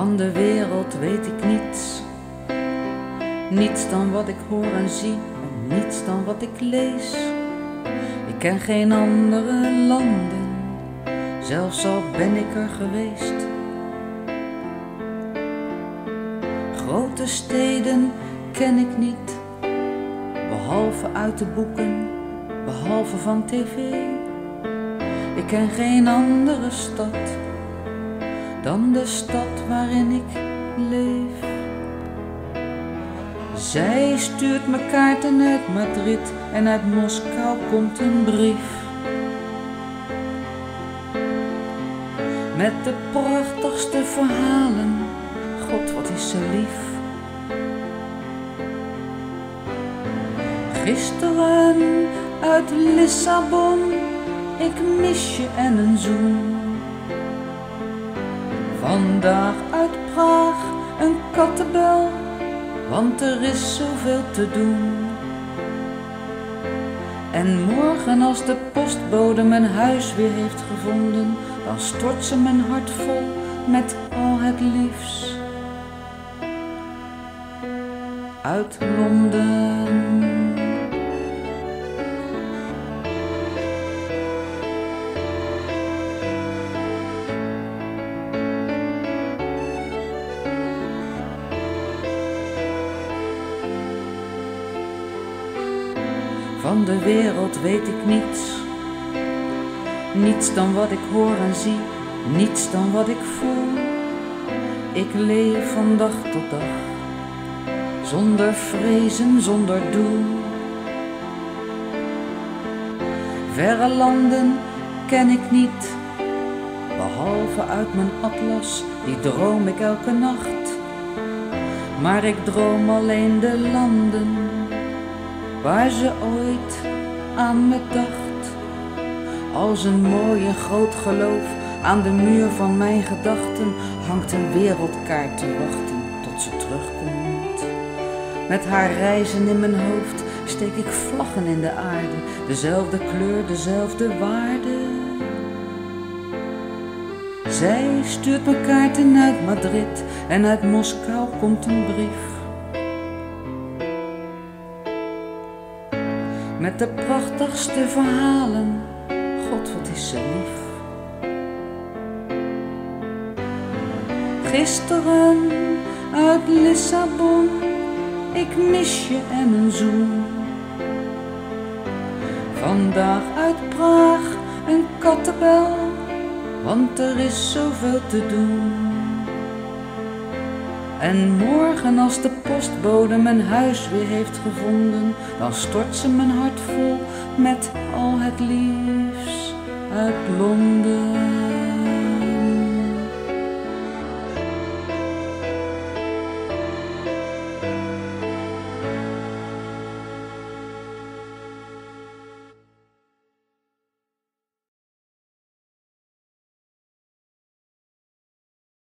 Van de wereld weet ik niets, niets dan wat ik hoor en zie en niets dan wat ik lees. Ik ken geen andere landen, zelfs al ben ik er geweest. Grote steden ken ik niet, behalve uit de boeken, behalve van tv. Ik ken geen andere stad dan de stad waarin ik leef. Zij stuurt me kaarten uit Madrid en uit Moskou komt een brief. Met de prachtigste verhalen, God wat is ze lief. Gisteren uit Lissabon, ik mis je en een zoen. Vandaag uit Praag een kattenbel, want er is zoveel te doen. En morgen als de postbode mijn huis weer heeft gevonden, dan stort ze mijn hart vol met al het liefs uit Londen. Van de wereld weet ik niets, niets dan wat ik hoor en zie, niets dan wat ik voel. Ik leef van dag tot dag, zonder vrezen, zonder doel. Verre landen ken ik niet, behalve uit mijn atlas, die droom ik elke nacht. Maar ik droom alleen de landen waar ze ooit aan me dacht. Als een mooi en groot geloof aan de muur van mijn gedachten hangt een wereldkaart te wachten tot ze terugkomt. Met haar reizen in mijn hoofd steek ik vlaggen in de aarde, dezelfde kleur, dezelfde waarde. Zij stuurt me kaarten uit Madrid en uit Moskou komt een brief. Met de prachtigste verhalen, God wat is ze lief. Gisteren uit Lissabon, ik mis je en een zoen. Vandaag uit Praag een kattenbel, want er is zoveel te doen. En morgen als de postbode mijn huis weer heeft gevonden, dan stort ze mijn hart vol met al het liefs uit Londen.